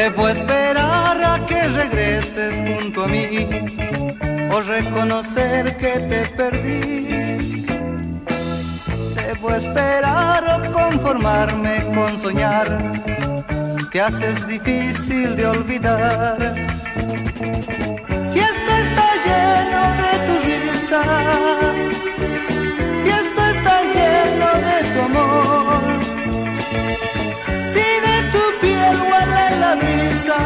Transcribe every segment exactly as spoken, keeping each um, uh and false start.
Debo esperar a que regreses junto a mí o reconocer que te perdí. Debo esperar o conformarme con soñar, te haces difícil de olvidar. Si esto está lleno de tu risa, si esto está lleno de tu amor, si de tu piel huele la brisa,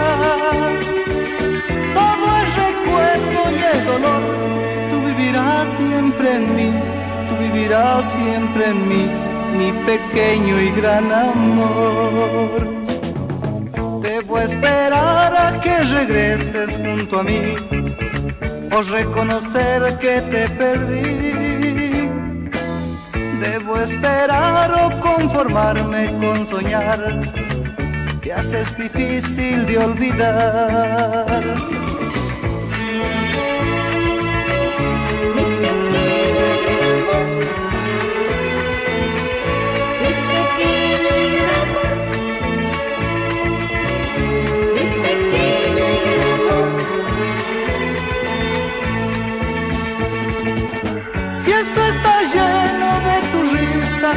todo es recuerdo y el dolor. Tú vivirás siempre en mí, tú vivirás siempre en mí, mi pequeño y gran amor. Debo esperar a que regreses junto a mí o reconocer que te perdí. Debo esperar o conformarme con soñar, te haces difícil de olvidar. Si esto está lleno de tu risa,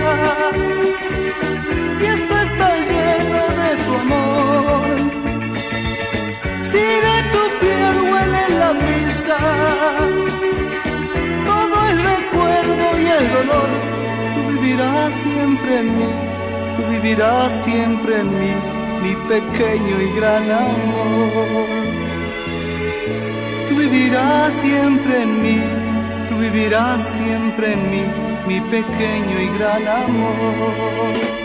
si esto está lleno de tu amor, si de tu piel huele la brisa, todo es recuerdo y el dolor. Tú vivirás siempre en mí, tú vivirás siempre en mí, mi pequeño y gran amor. Tú vivirás siempre en mí, tú vivirás siempre en mí, mi pequeño y gran amor.